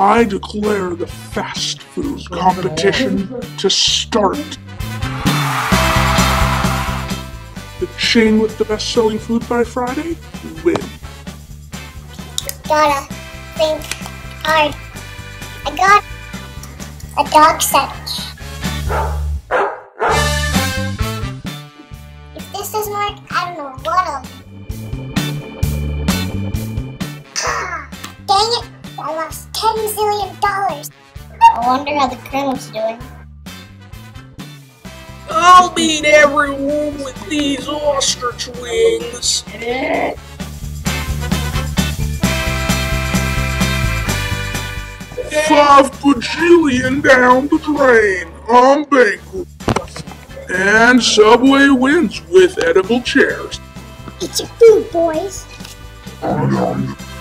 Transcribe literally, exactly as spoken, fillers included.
I declare the fast food competition to start. The chain with the best-selling food by Friday wins. Gotta think hard. I got a dog sandwich. If this doesn't work, I don't know what'll. Ah, dang it! I lost ten zillion dollars. I wonder how the Colonel's doing. I'll beat everyone with these ostrich wings. Five bajillion down the drain. I'm bankrupt. And Subway wins with edible chairs. Eat your food, boys. Um,